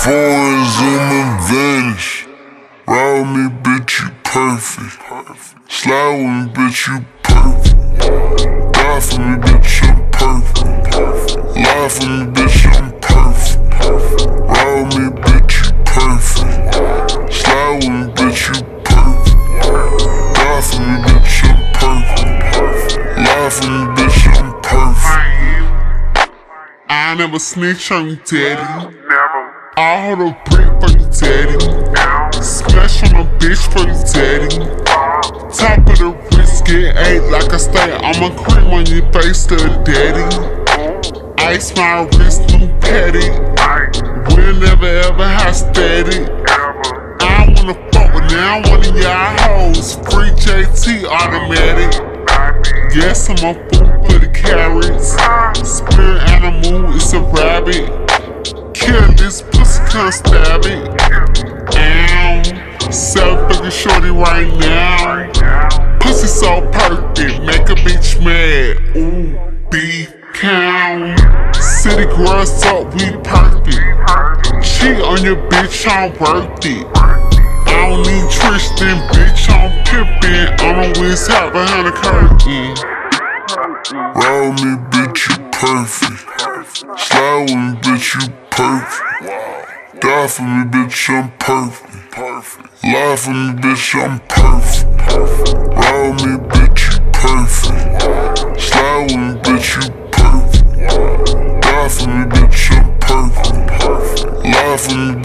Foreign zoom and vanish. Ride with me, bitch, you perfect. Slide with me, bitch, you perfect. Die for me, bitch, I'm perfect. Lie for me, bitch, I'm perfect. Ride with me, bitch, you perfect. Slide with me, bitch, you perfect. Die for me, bitch, I'm perfect. Lie for me, bitch, I'm perfect. I never snitch on you, daddy. I hold a brick for you, daddy. Splash on a bitch for you, daddy. Top of the wrist, get ate like a steak. I'ma cream on your face, little daddy. Ice my wrist, new patty. We'll never ever have steady. I don't wanna fuck with now, one of y'all hoes. Free JT automatic. Yes, I'm a fool for the carrots. Spirit animal, it's a rabbit. Kill this pussy, can't stab it. Ow, so fucking shorty right now. Pussy so perfect, make a bitch mad. Ooh, beef cow. City girls up, we perfect. Cheat on your bitch, I'm worth it. I don't need Tristan, bitch, I'm pimpin'. I'm always out behind the curtain. Ride with me, bitch, you perfect. Slide with me, bitch, you perfect. Die for me, bitch, I'm perfect. Lie for me, bitch, I'm perfect. Ride with me, bitch, you perfect. Slide with me, bitch, you perfect. Die for me, bitch, I'm perfect. Lie for me,